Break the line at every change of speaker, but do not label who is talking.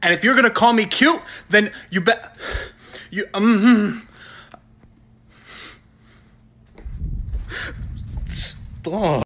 And if you're gonna call me cute, then you bet you Stop.